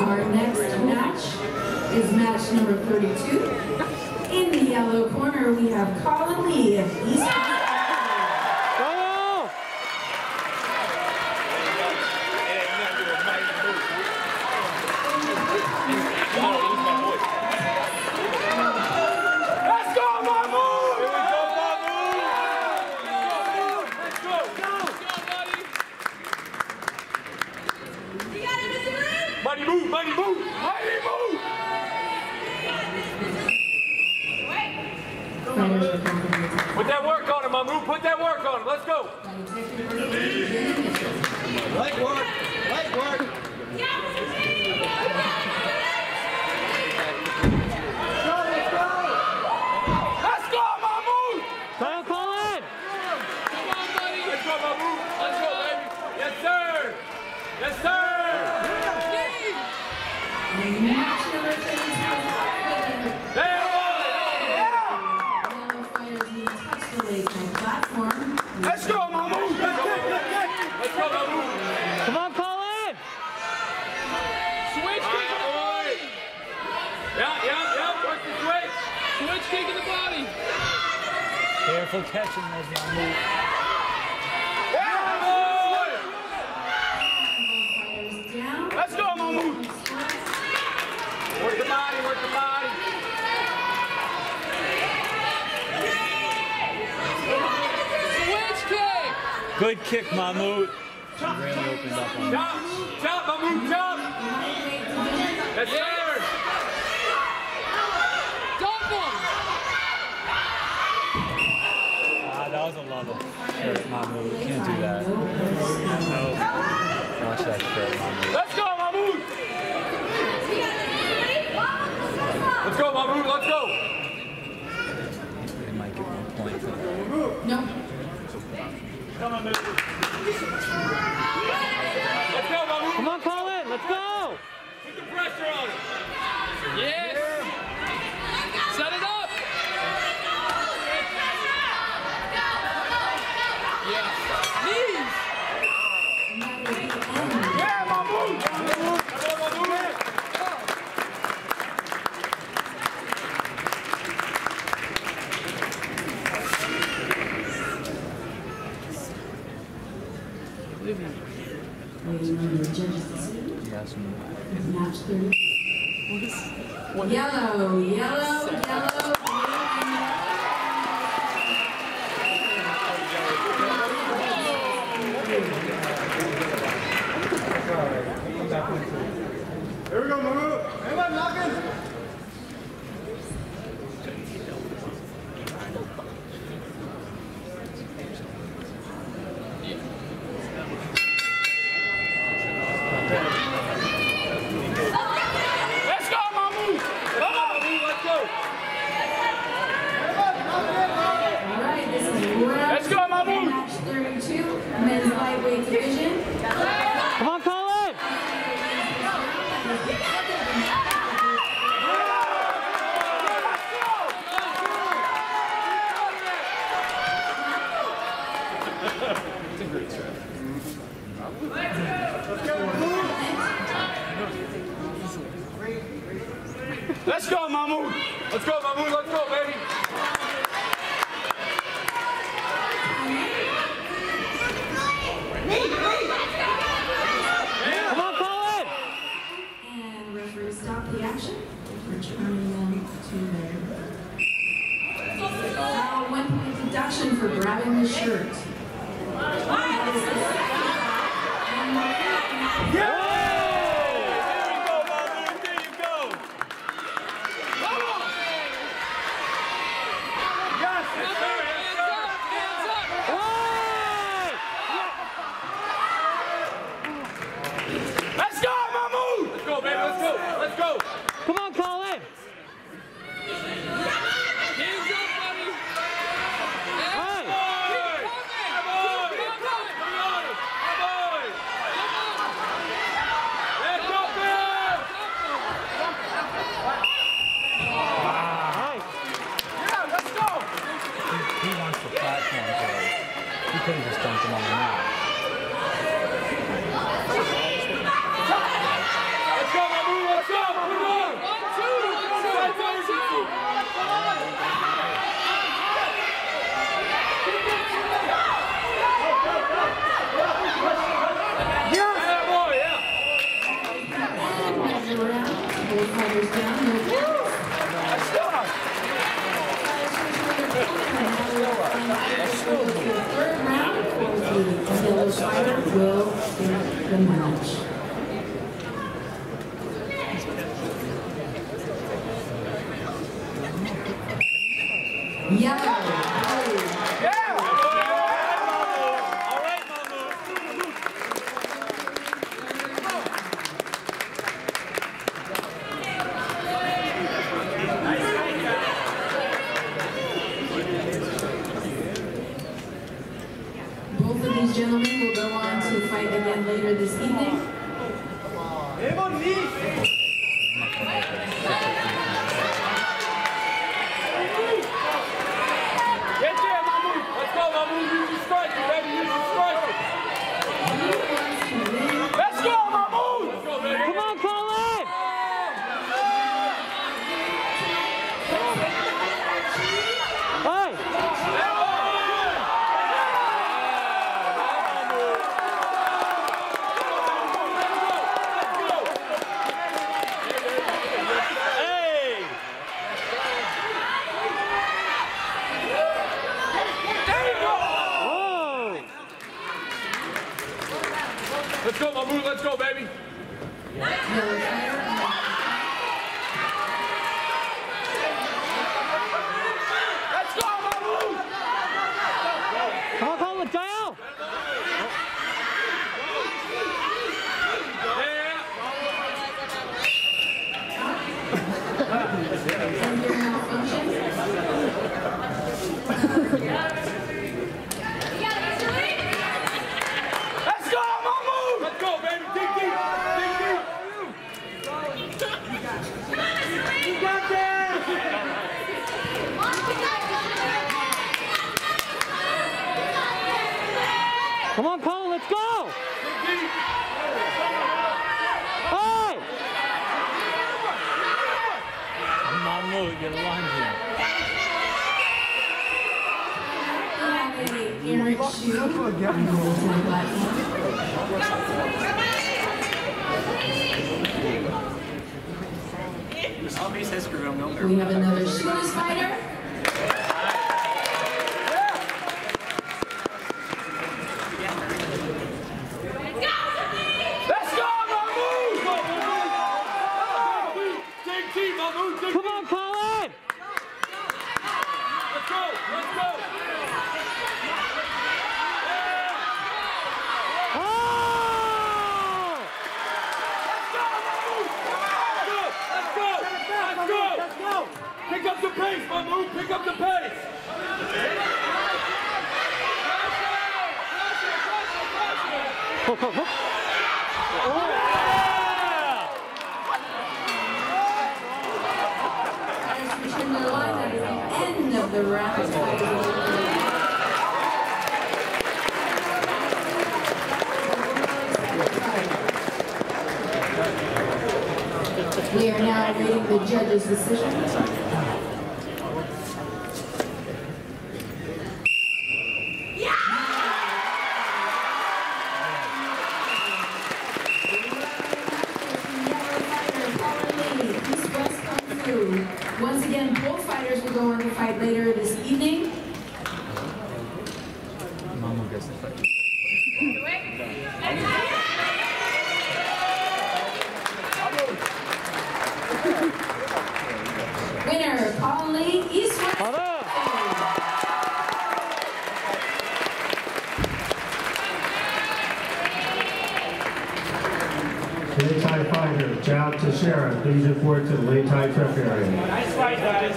Our next match is match number 32. In the yellow corner, we have Collin Lee of East. Mighty move, mighty move, mighty move! Put that work on him, Mahmut. Put that work on him. Let's go. Light work, light work. Let's go, Mahmut! Go, Collin! Come on, buddy. Let's go, Mahmut. Let's go, baby. Yes, sir. Yes, sir. Match number 32. Let's go, Mahmut! Let's go, Mahmut! Come on, Collin! Switch kick in the body! Yeah, work the switch! Switch kick in the body! Careful catching those, Mahmut. Yeah, boy! Let's go, Mahmut! Work the body, work the body! Good kick, Mahmut. Really opened up on him. Jump, Mahmut, jump! That's there! Dump him! That was a level. Sure, Mahmut. Can't do that. No. Watch that shit, Mahmut. Let's go, Mahmut! Let's go, Mahmut, let's go! They might get 1 point for that. No. Come on, baby. Let's go, Mahmut! Come on, Collin! Let's go! Put the pressure on him! Yes! Set it up! Yeah. Knees! Yeah, Mahmut! Come on, Mahmut! Yes. Match 30. Yellow, yellow, yellow. Here we go, Mahmut. Everyone knocking. Let's go, Mahmut. Come on, Mahmut. Let's go. All right, this is Let's go, Mahmut. match 32, men's lightweight division. Come on, Collin! It's a great stretch. Let's go, Mahmut. Let's go, Mahmut. Let's go, baby. Come on, Collin! And referee stop the action. Returning them to their 1 point deduction for grabbing the shirt. Yeah! Let's go, Mahmut! Let's go, baby. Let's go. Let's go. Come on, Collin! Hands up, buddy. Hey! Keep coming. Come on. round. Both fighters down. No points. Third round. The yellow fighter will win the match. Yellow. Both of these gentlemen will go on to fight again later this evening. Get there, Mahmut. Let's go, Mahmut. Use your striker, baby. Use your striker. Let's go, Mahmut. Let's go, baby. Come on, Collin. Hey. Let's go, Mahmut. Let's go, baby. Let's go, Mahmut. Come on, Collin, down. Let's go, Mahmut. Let's go, baby. Dig deep. Dig deep. You got this. Come on, Collin, let's go. Dig deep. Hey. Mahmut, you're lunging. Eric Shu on the platform. We have another shoeless fighter. Let's go, Mahmut. Dig deep, Mahmut. Dig Come deep. on, Collin. Let's go. Let's go. Oh! Let's go. Let's go. Let's go. Pick up the pace, Mahmut. Pick up the pace. Between the line, that is the end of the round. We are now awaiting the judge's decision. Once again, both fighters will go on to fight later this evening. Mahmut gets the fight. Winner, Collin, East West. Lei Tai fighter, Jao Teixeira, please report to the Lei Tai prep area. Nice fight, guys.